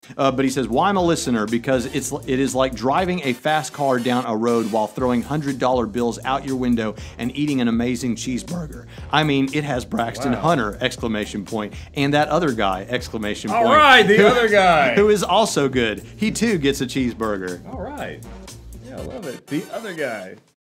But he says, "Why I'm a listener? Because it is like driving a fast car down a road while throwing $100 bills out your window and eating an amazing cheeseburger. I mean, it has Braxton Hunter ! And that other guy ! All right, the other guy, who is also good. He too gets a cheeseburger. All right, yeah, I love it. The other guy."